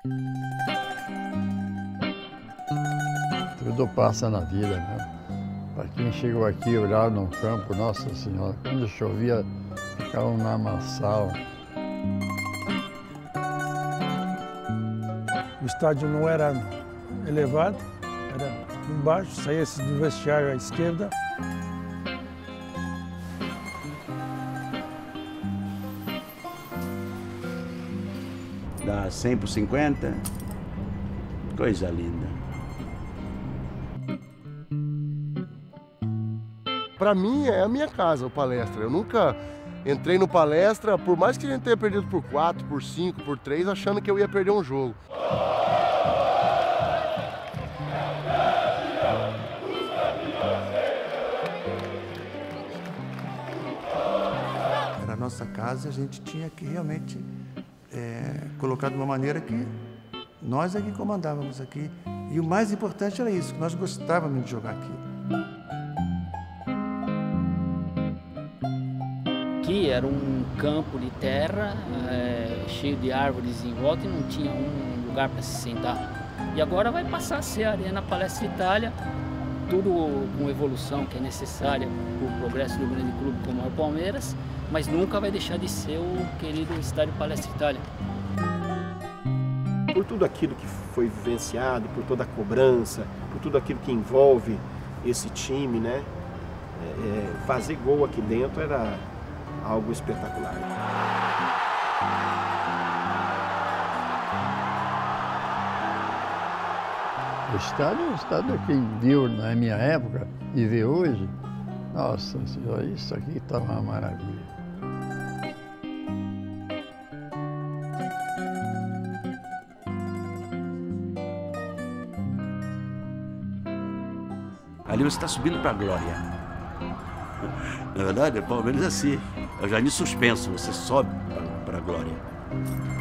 Tudo passa na vida, né? Para quem chegou aqui olhar no campo, Nossa Senhora, quando chovia, ficava um lamaçal. O estádio não era elevado, era embaixo, saía do vestiário à esquerda. Dá 100 por 50, coisa linda. Para mim é a minha casa, o Palestra. Eu nunca entrei no Palestra, por mais que a gente tenha perdido por 4, por 5, por 3, achando que eu ia perder um jogo. Era a nossa casa e a gente tinha que realmente colocar de uma maneira que nós é que comandávamos aqui. E o mais importante era isso, que nós gostávamos de jogar aqui. Aqui era um campo de terra, cheio de árvores em volta e não tinha um lugar para se sentar. E agora vai passar a ser a Arena Palestra Itália, tudo com evolução que é necessária para o progresso do grande clube como é o Palmeiras, mas nunca vai deixar de ser o querido Estádio Palestra Itália. Por tudo aquilo que foi vivenciado, por toda a cobrança, por tudo aquilo que envolve esse time, né? Fazer gol aqui dentro era algo espetacular. O estádio, quem viu na minha época e vê hoje, Nossa Senhora, isso aqui está uma maravilha. Ali você está subindo para a glória. Na verdade, o Palmeiras é assim. É o jardim suspenso, você sobe para a glória.